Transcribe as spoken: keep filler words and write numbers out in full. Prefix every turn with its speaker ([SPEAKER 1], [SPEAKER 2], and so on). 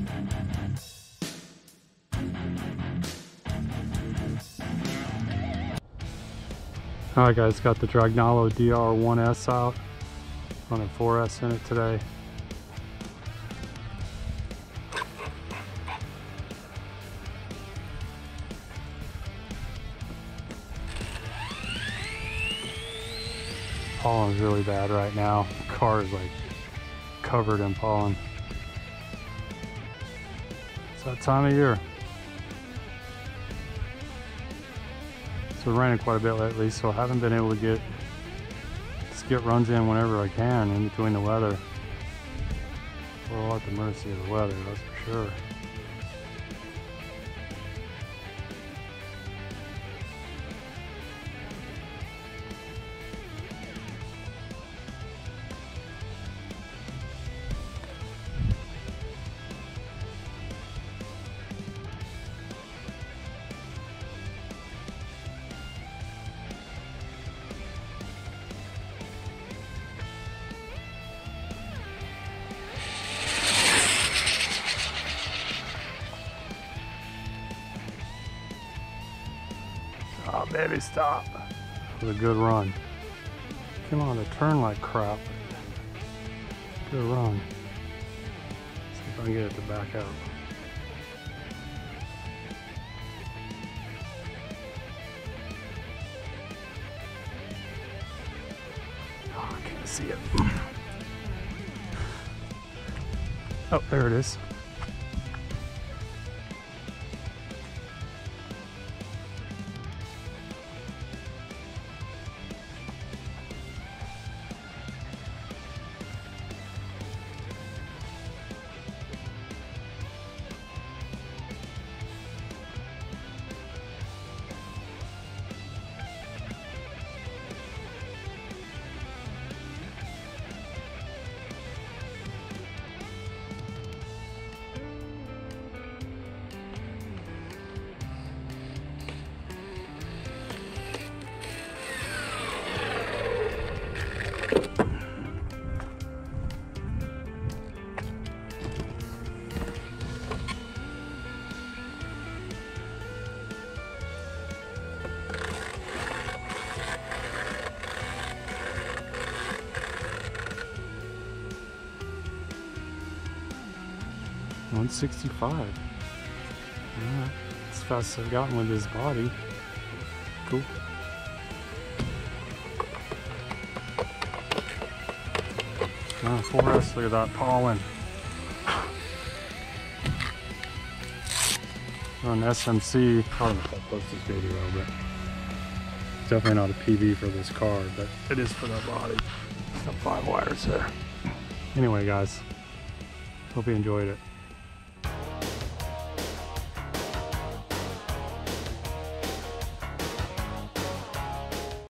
[SPEAKER 1] Alright guys, got the Dragnolo D R one S out. Running four S in it today. Pollen's really bad right now. The car is like covered in pollen. It's that time of year. So it's raining quite a bit lately, so I haven't been able to get just get runs in whenever I can in between the weather. We're all at the mercy of the weather, that's for sure. Oh, baby, stop. That was a good run. Come on, to turn like crap. Good run. See if I can get it to back out. Oh, I can't see it. Oh, there it is. one sixty-five. Alright, as fast as I've gotten with this body. Cool. Oh, four S, look at that pollen. On S M C, I don't know if I'll post this video, but it's definitely not a P V for this car, but it is for that body. It's got five wires there. Anyway guys, hope you enjoyed it.